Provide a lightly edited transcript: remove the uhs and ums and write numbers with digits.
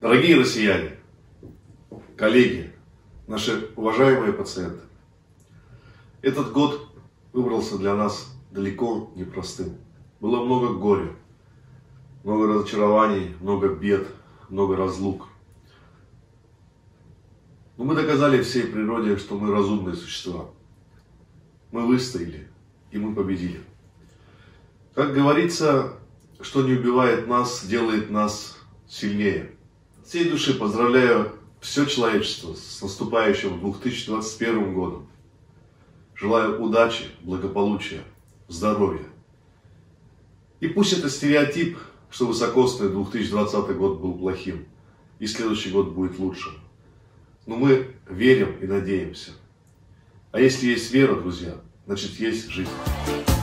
Дорогие россияне, коллеги, наши уважаемые пациенты, этот год выбрался для нас далеко непростым. Было много горя, много разочарований, много бед, много разлук. Но мы доказали всей природе, что мы разумные существа. Мы выстояли, и мы победили. Как говорится, что не убивает нас, делает нас сильнее. От всей души поздравляю все человечество с наступающим 2021 годом. Желаю удачи, благополучия, здоровья. И пусть это стереотип, что высокосный 2020 год был плохим, и следующий год будет лучшим. Но мы верим и надеемся. А если есть вера, друзья, значит есть жизнь.